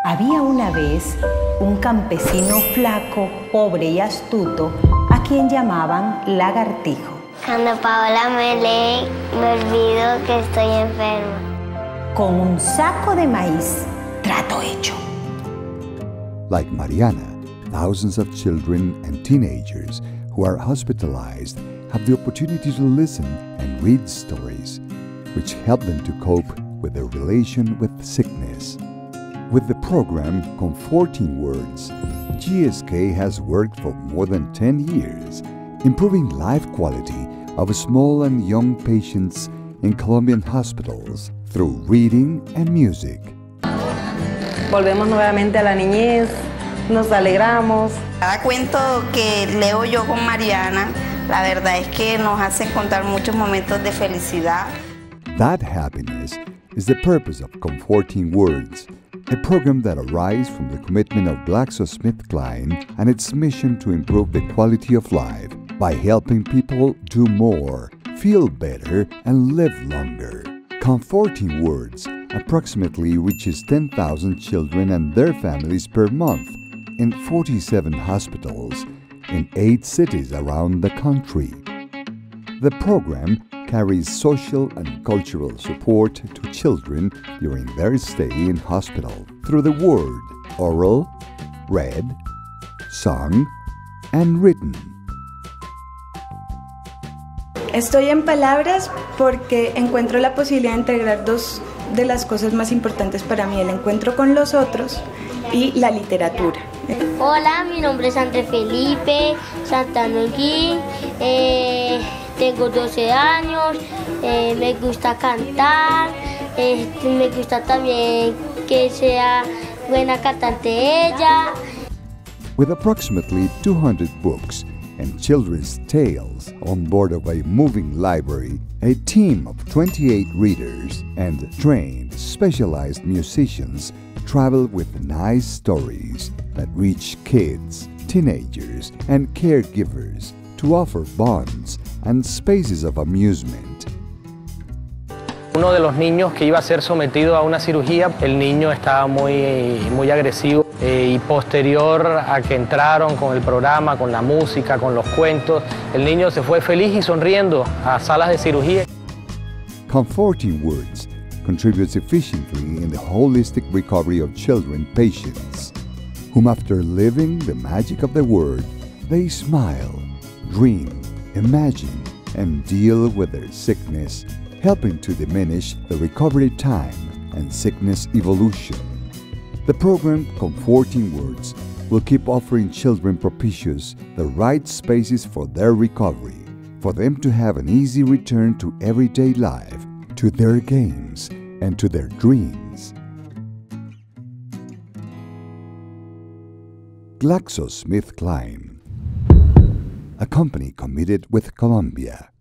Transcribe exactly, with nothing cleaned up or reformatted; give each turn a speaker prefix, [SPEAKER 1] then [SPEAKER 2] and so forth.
[SPEAKER 1] Había una vez un campesino flaco, pobre y astuto, a quien llamaban Lagartijo.
[SPEAKER 2] Cuando Paola me lee, me olvido que estoy enferma.
[SPEAKER 1] Con un saco de maíz, trato hecho.
[SPEAKER 3] Like Mariana, thousands of children and teenagers who are hospitalized have the opportunity to listen and read stories, which help them to cope with their relation with sickness. With the program Comforting Words, G S K has worked for more than ten years, improving life quality of small and young patients in Colombian hospitals through reading and music.
[SPEAKER 4] Volvemos nuevamente a la niñez, nos alegramos.
[SPEAKER 5] Cada cuento que leo yo con Mariana, la verdad es que nos hace encontrar muchos momentos de felicidad.
[SPEAKER 3] That happiness is the purpose of Comforting Words, a program that arises from the commitment of GlaxoSmithKline and its mission to improve the quality of life by helping people do more, feel better, and live longer. Comforting Words approximately reaches ten thousand children and their families per month in forty-seven hospitals in eight cities around the country. The program carries social and cultural support to children during their stay in hospital through the word, oral, read, sung, and written.
[SPEAKER 6] Estoy en palabras porque encuentro la posibilidad de integrar dos de las cosas más importantes para mí, el encuentro con los otros y la literatura.
[SPEAKER 2] Hola, mi nombre es André Felipe Santana Holguín, eh, tengo doce años, eh, me gusta cantar, eh, me gusta también que sea buena cantante ella.
[SPEAKER 3] With approximately two hundred books and children's tales on board of a moving library, a team of twenty-eight readers and trained specialized musicians travel with nice stories that reach kids, teenagers, and caregivers to offer bonds and spaces of amusement.
[SPEAKER 7] Uno de los niños que iba a ser sometido a una cirugía, el niño estaba muy, muy agresivo eh, y posterior a que entraron con el programa, con la música, con los cuentos, el niño se fue feliz y sonriendo a salas de cirugía.
[SPEAKER 3] Comforting Words contributes efficiently in the holistic recovery of children patients, whom after living the magic of the word, they smile, dream, imagine, and deal with their sickness, helping to diminish the recovery time and sickness evolution. The program Comforting Words will keep offering children propitious the right spaces for their recovery, for them to have an easy return to everyday life, to their games, and to their dreams. GlaxoSmithKline, a company committed with Colombia.